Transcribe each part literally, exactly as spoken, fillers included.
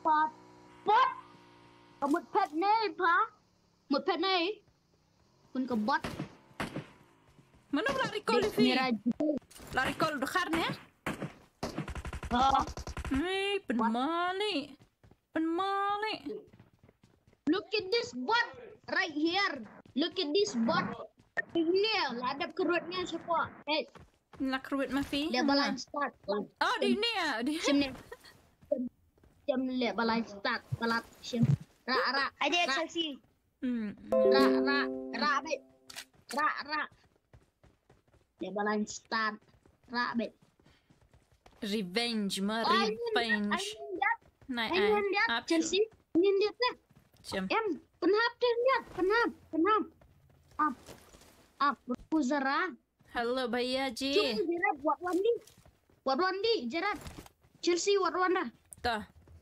bot bot เอาหมดเพชรเน่พะหมดเพชรเน่คุณกับบอท Mana lari kol Livi? Lari kol dekarnya? Oh. Hei, penmali. Penmali. Look at this bot right here. Look at this bot. Ini ladap kerutnya siapa? Eh, nak kerut Mafi? Dia balai start. Oh, di ni ya. Sim ni. Sim lihat balai start. Balat sim. Ra ra. Ada Chelsey. Hmm. Ra ra ra bet. Ra ra. Dia balai start. Ra bet. Revenge, ma revenge. Này ai? Anh lihat Chelsea. Nhìn lihat nè. Em penhap dia lihat. Penhap. Penhap. Up. Up. Berzara. Hello, Bhaiya ji. Cuma Gerard buat Wandi. Buat Wandi, Gerard. Chelsea buat Wanda. Tuh.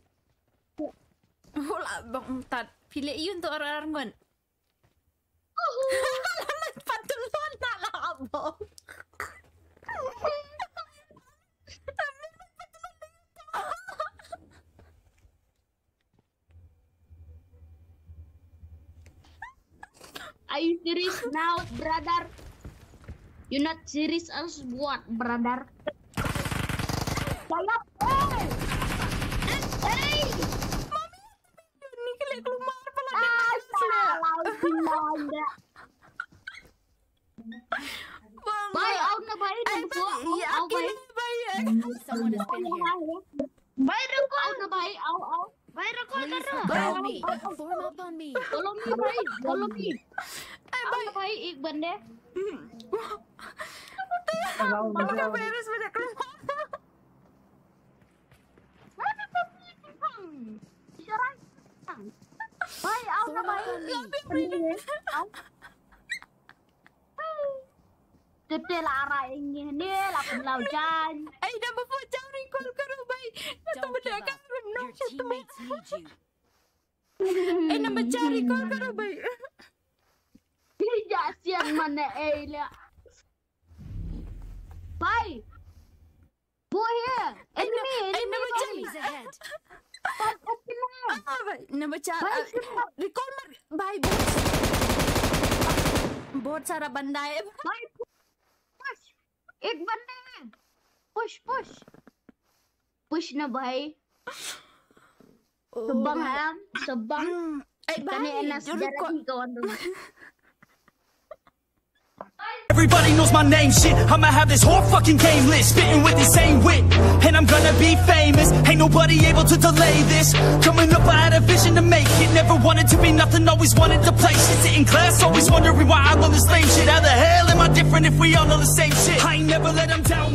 Hola, bang tat. Pilih iu untuk orang-orang kan. Pantulon nak lah abang. Are you serious now, brother? You not serious as what, brother? Sayap, hey! Hey! Mami, ini kelak keluar pala dia. Ah, salah gila. Bye, out na bye. Iya, akhirnya bye. Someone has been here. Bye, ruko. Out na bye, out, out. Bye, ruko. Follow me. Form up on me. Follow me, bye. Follow me. Bye, bye. Ik bende. Mama ka beres banyak keluar. Bye, out na bye. Out. Tete lah arah ini ni lah penlaujan. Eh, dah berfujang ni kau kau baik. Itu benda kan renung itu. Eh, nak mencari kau kau baik. Tidak siang mana eh lah. Bye. Go here. Enemy, enemy mencari. Ah, baik. Nak mencari. Recall mar. Bye, bot. Bot cara bandai. Bye. एक बंदे हैं push push push ना भाई sebang ham sebang eh kami enak sejarah ni kawan tu. Everybody knows my name, shit. I'ma have this whole fucking game list, spitting with the same wit, and I'm gonna be famous. Ain't nobody able to delay this. Coming up, I had a vision to make it. Never wanted to be nothing, always wanted to play shit. Sit in class, always wondering why I love this lame shit. How the hell am I different if we all know the same shit? I ain't never let them down.